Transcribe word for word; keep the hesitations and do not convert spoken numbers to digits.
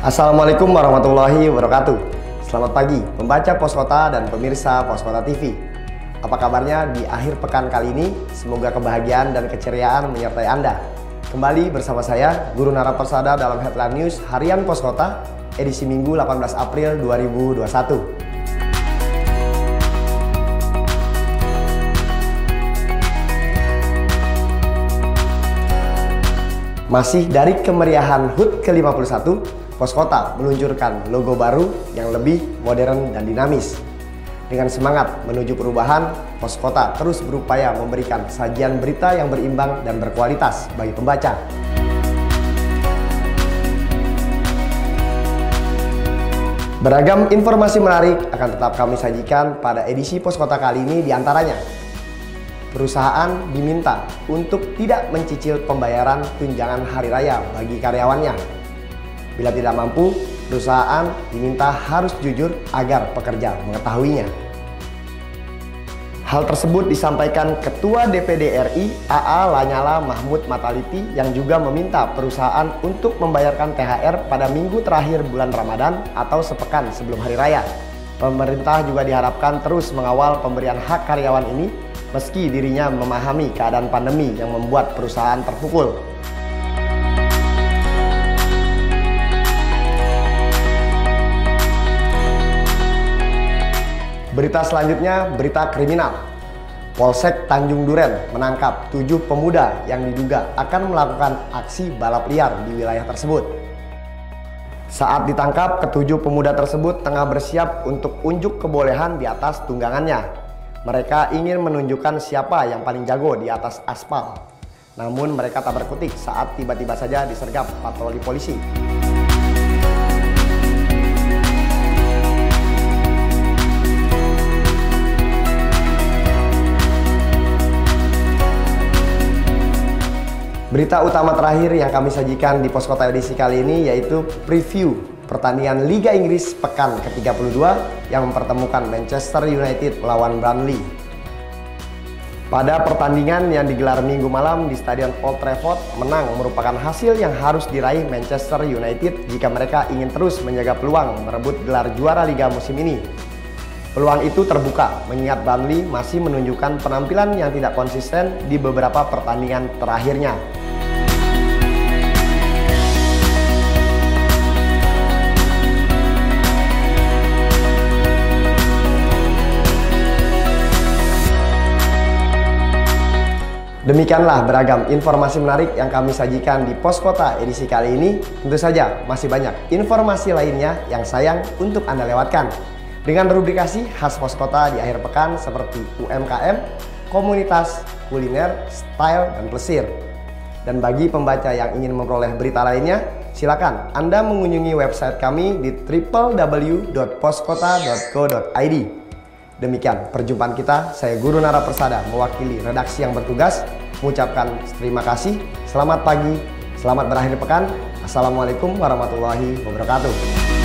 Assalamualaikum warahmatullahi wabarakatuh. Selamat pagi pembaca Pos Kota dan pemirsa Pos Kota T V. Apa kabarnya di akhir pekan kali ini? Semoga kebahagiaan dan keceriaan menyertai Anda. Kembali bersama saya, Guru Nara Persada dalam Headline News Harian Pos Kota, edisi Minggu delapan belas April dua ribu dua puluh satu. Masih dari kemeriahan H U T ke lima puluh satu, Pos Kota meluncurkan logo baru yang lebih modern dan dinamis. Dengan semangat menuju perubahan, Pos Kota terus berupaya memberikan sajian berita yang berimbang dan berkualitas bagi pembaca. Beragam informasi menarik akan tetap kami sajikan pada edisi Pos Kota kali ini, diantaranya perusahaan diminta untuk tidak mencicil pembayaran tunjangan hari raya bagi karyawannya. Bila tidak mampu, perusahaan diminta harus jujur agar pekerja mengetahuinya. Hal tersebut disampaikan Ketua D P D R I A A Lanyala Mahmud Mataliti yang juga meminta perusahaan untuk membayarkan T H R pada minggu terakhir bulan Ramadan atau sepekan sebelum hari raya. Pemerintah juga diharapkan terus mengawal pemberian hak karyawan ini meski dirinya memahami keadaan pandemi yang membuat perusahaan terpukul. Berita selanjutnya, berita kriminal. Polsek Tanjung Duren menangkap tujuh pemuda yang diduga akan melakukan aksi balap liar di wilayah tersebut. Saat ditangkap, ketujuh pemuda tersebut tengah bersiap untuk unjuk kebolehan di atas tunggangannya. Mereka ingin menunjukkan siapa yang paling jago di atas aspal. Namun mereka tak berkutik saat tiba-tiba saja disergap patroli polisi. Berita utama terakhir yang kami sajikan di Pos Kota edisi kali ini yaitu preview pertandingan Liga Inggris pekan ke tiga puluh dua yang mempertemukan Manchester United melawan Burnley. Pada pertandingan yang digelar minggu malam di Stadion Old Trafford, menang merupakan hasil yang harus diraih Manchester United jika mereka ingin terus menjaga peluang merebut gelar juara Liga musim ini. Peluang itu terbuka mengingat Burnley masih menunjukkan penampilan yang tidak konsisten di beberapa pertandingan terakhirnya. Demikianlah beragam informasi menarik yang kami sajikan di Pos Kota edisi kali ini. Tentu saja masih banyak informasi lainnya yang sayang untuk Anda lewatkan. Dengan rubrikasi khas Pos Kota di akhir pekan seperti U M K M, komunitas, kuliner, style, dan plesir. Dan bagi pembaca yang ingin memperoleh berita lainnya, silakan Anda mengunjungi website kami di w w w dot poskota dot co dot i d. Demikian perjumpaan kita, saya Guru Nara Persada mewakili redaksi yang bertugas mengucapkan terima kasih, selamat pagi, selamat berakhir pekan. Assalamualaikum warahmatullahi wabarakatuh.